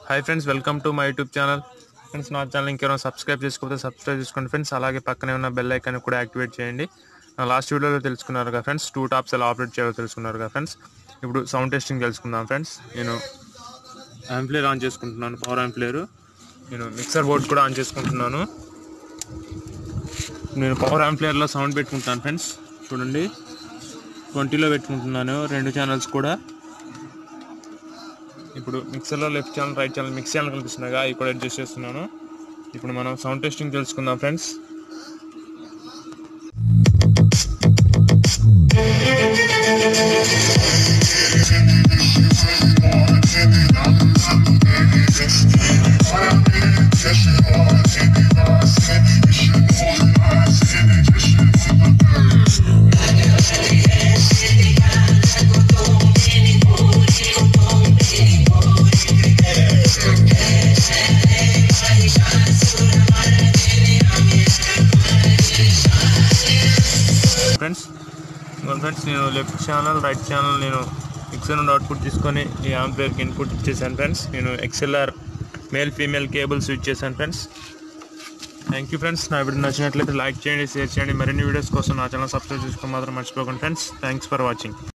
Hi friends, welcome to my YouTube channel. Friends, నా channel ఇంకెవరైనా subscribe చేసుకోకపోతే subscribe చేసుకోండి ఫ్రెండ్స్. అలాగే పక్కనే ఉన్న బెల్ ఐకాన్ కూడా యాక్టివేట్ చేయండి. లాస్ట్ వీడియోలో తెలుసుకున్నారు కదా ఫ్రెండ్స్, 2 టాప్స్ ఎలా ఆపరేట్ చేయాలో తెలుసుకున్నారు కదా ఫ్రెండ్స్. ఇప్పుడు సౌండ్ టెస్టింగ్ తెలుసుకుందాం ఫ్రెండ్స్. నేను యాంప్లిఫైర్ ఆన్ చేసుకుంటున్నాను, పవర్ యాంప్లిఫైర్. నేను మిక్సర్ బోర్డ్ కూడా ఆన్ చేసుకుంటున్నాను. నేను పవర్ యాంప్లిఫైర్లో సౌండ్ పెట్టుకుంటాను ఫ్రెండ్స్. చూడండి, 20లో పెట్టుకుంటున్నాను, 2 ఛానల్స్ కూడా. ఇప్పుడు మిక్సర్లో left channel, right channel, mix channel కనిపిస్తున్నాయిగా, అవి కూడా అడ్జస్ట్ చేస్తున్నాను. ఇప్పుడు మనం సౌండ్ టెస్టింగ్ తెలుసుకుందాం ఫ్రెండ్స్. ఫ్రెండ్స్ నేను లెఫ్ట్ ఛానల్, రైట్ ఛానల్ నేను మిక్సర్ నుండి అవుట్పుట్ తీసుకొని ఈ యాంప్లిఫైర్కి ఇన్పుట్ ఇచ్చేసాను ఫ్రెండ్స్. నేను XLR male female cables use చేశాను ఫ్రెండ్స్. Thank you friends. నా వీడియో నచ్చినట్లయితే లైక్ చేయండి, షేర్ చేయండి. మరిన్ని వీడియోస్ కోసం నా ఛానల్ సబ్స్క్రైబ్ చేసుకోవడం మాత్రం మర్చిపోకండి ఫ్రెండ్స్. Thanks for watching.